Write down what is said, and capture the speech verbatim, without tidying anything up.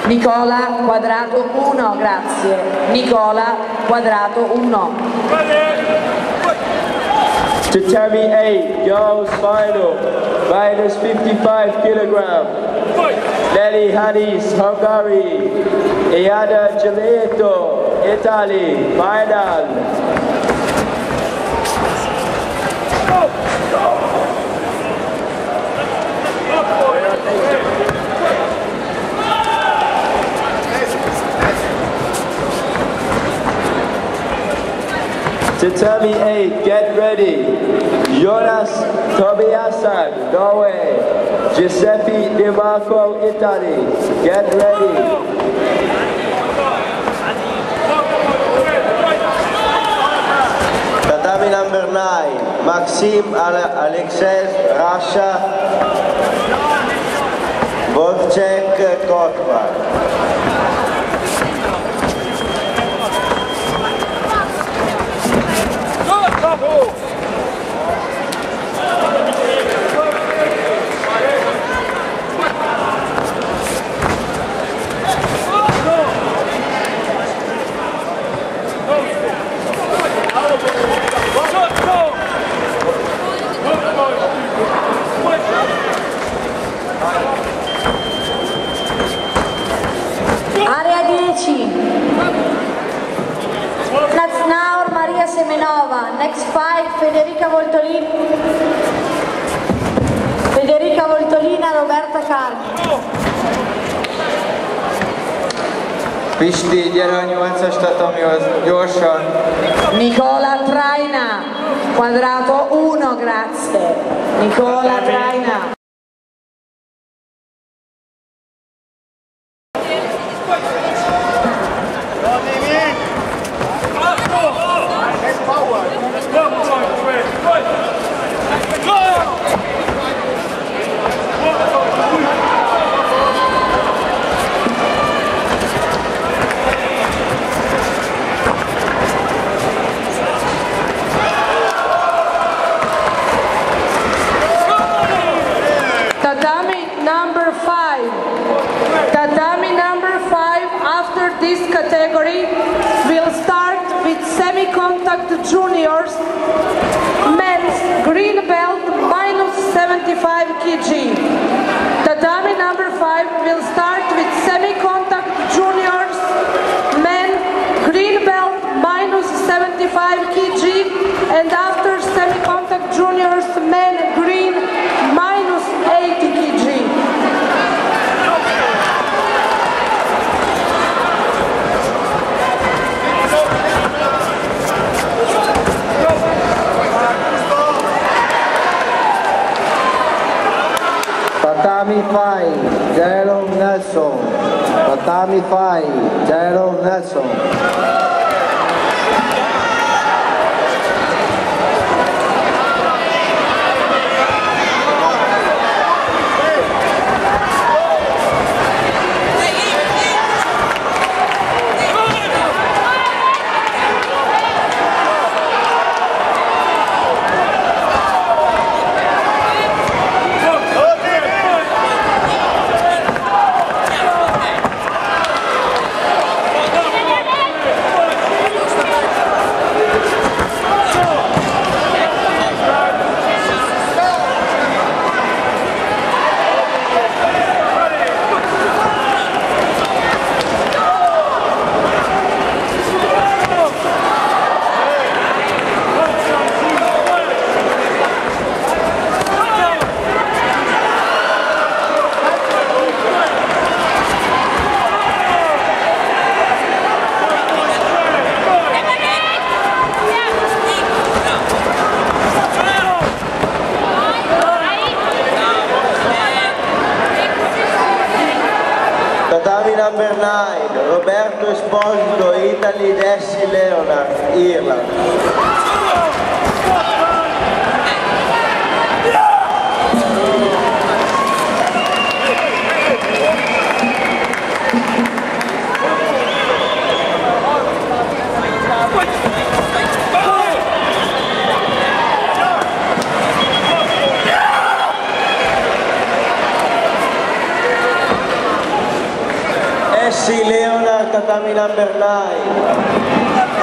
Nicola Quadrato uno, grazie. Nicola Quadrato uno. To Tammy eight, girls final, minus fifty-five kilogram. Nelly Hadis, Hungary. Iada Giulietto, Italy, final. To Tammy eight, get ready. Jonas Tobiasan, Norway. Giuseppe Di Marco, Italy. Get ready. Tatami number nine, Maxim Alexeyev, Russia. Wojciech Kotman. Area dieci. Naznaur Maria Semenova. Next five, Federica Voltolina. Federica Voltolina, Roberta Carmi. Pisti, gyere a nyolcas tatamihoz, gyorsan. Nicola Traina, Quadrato uno, grazie. Nicola Traina. Tatami number five. Tatami number five, after this category, will start with semi-contact juniors, men's green belt minus seventy-five kilograms. Tatami number five will start with semi-contact juniors, men green belt minus seventy-five kilograms, and after semi-contact juniors, men green minus eighty kilograms. Tatami five, Jerome Nelson. Tatami five, Jerome Nelson. Tatami number nine, Roberto Esposito, Italy, Desi Leonard, Ireland. Jesse Leonard, tatami number nine.